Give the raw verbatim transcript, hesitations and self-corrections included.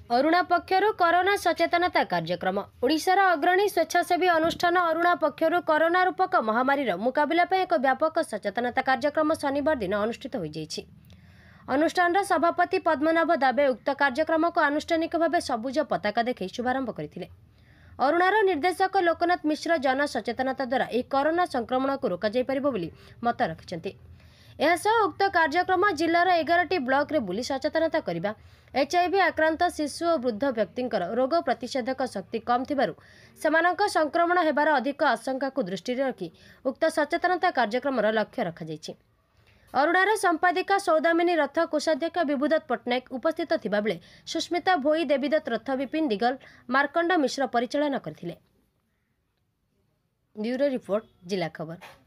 Aruna पक्षर corona सचेतनता कार्यक्रम। ओडिशार अग्रणी स्वेच्छासेवी अनुष्ठान अरुणा पक्षर कोरोना रूपक महामारी मुकाबला एक व्यापक सचेतनता कार्यक्रम शनिवार दिन अनुष्ठित हो जाइछि। अनुष्ठान सभापति पद्मनाभ दाबे उक्त कार्यक्रम को आनुष्ठानिक भाव सबुज पताका देखै शुभारंभ करथिले। अरुणार निर्देशक लोकनाथ मिश्र जन सचेतनता द्वारा यह कोरोना संक्रमण को रोक जाय परिबो बोली मत रखिछन्ति। एहासह उक्त कार्यक्रम जिलार एगारटी ब्लॉक रे बुली सचेतनता करिबा, एचआईवी आक्रांत शिशु और वृद्ध व्यक्तिंकर रोग प्रतिषेधक शक्ति कम थिबारु सेमानक संक्रमण हेबार अधिक आशंका को दृष्टि रखी उक्त सचेतनता कार्यक्रम लक्ष्य रखा जायछि। अरुणार संपादिका सौदामिनी रथ कोषाध्यक्ष विभुदत्त पट्टनायक उपस्थित थिबा बेले सुस्मिता भोई, देवीदत्त रथ, विपिन दिगल, मार्कंड मिश्र परिचालन करथिले। ब्यूरो रिपोर्ट, जिला खबर।